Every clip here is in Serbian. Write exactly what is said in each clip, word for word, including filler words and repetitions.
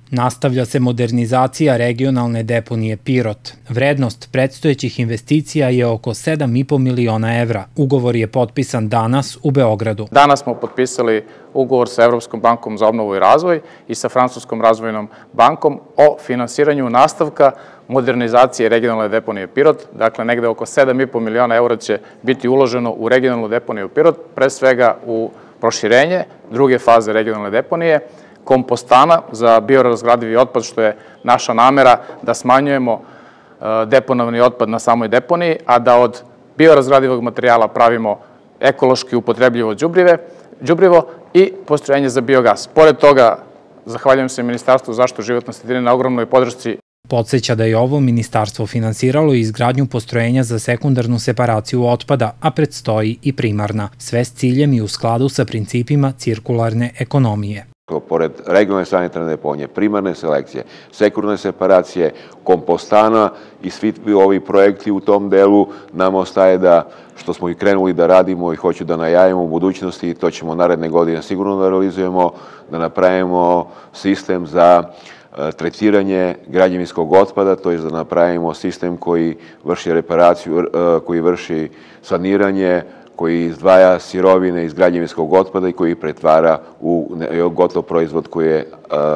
Nastavlja se modernizacija regionalne deponije Pirot. Vrednost predstojećih investicija je oko sedam i po miliona evra. Ugovor je potpisan danas u Beogradu. Danas smo potpisali ugovor sa Evropskom bankom za obnovu i razvoj i sa Francuskom razvojnom bankom o finansiranju nastavka modernizacije regionalne deponije Pirot. Dakle, negde oko sedam i po miliona evra će biti uloženo u regionalnu deponiju Pirot, pre svega u proširenje druge faze regionalne deponije, kompostana za biorazgradivi otpad, što je naša namera da smanjujemo deponovani otpad na samoj deponiji, a da od biorazgradivog materijala pravimo ekološki upotrebljivo đubrivo i postrojenje za biogas. Pored toga, zahvaljujem se Ministarstvu za zaštitu životne sredine na ogromnoj podršci. Podsjeća da je ovo ministarstvo finansiralo i izgradnju postrojenja za sekundarnu separaciju otpada, a predstoji i primarna, sve s ciljem i u skladu sa principima cirkularne ekonomije. Pored regionalne sanitarne deponije, primarne selekcije, sekundarne separacije, kompostana i svi ovi projekti u tom delu nam ostaje da, što smo i krenuli da radimo i hoću da najavimo u budućnosti, to ćemo naredne godine sigurno da realizujemo, da napravimo sistem za tretiranje građevinskog otpada, to je da napravimo sistem koji vrši reparaciju, koji vrši saniranje, koji izdvaja sirovine iz građevinskog otpada i koji pretvara u gotov proizvod koji je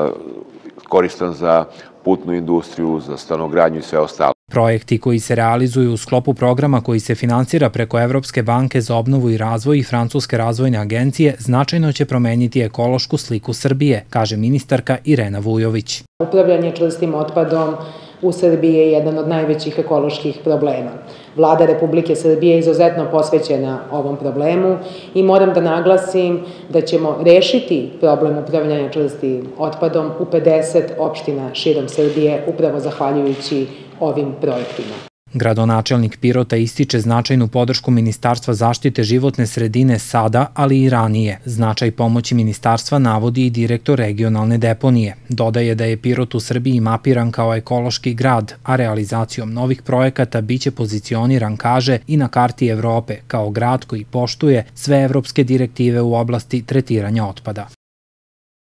koristan za putnu industriju, za stanogradnju i sve ostalo. Projekti koji se realizuju u sklopu programa koji se finansira preko Evropske banke za obnovu i razvoj i Francuske razvojne agencije značajno će promeniti ekološku sliku Srbije, kaže ministarka Irena Vujović. Upravljanje čvrstim otpadom u Srbiji je jedan od najvećih ekoloških problema. Vlada Republike Srbije je izuzetno posvećena ovom problemu i moram da naglasim da ćemo rešiti problem upravljanja čvrstim otpadom u pedeset opština širom Srbije upravo zahvaljujući ovim projektima. Gradonačelnik Pirota ističe značajnu podršku Ministarstva zaštite životne sredine sada, ali i ranije. Značaj pomoći ministarstva navodi i direktor regionalne deponije. Dodaje da je Pirot u Srbiji mapiran kao ekološki grad, a realizacijom novih projekata biće pozicioniran, kaže, i na karti Evrope kao grad koji poštuje sve evropske direktive u oblasti tretiranja otpada.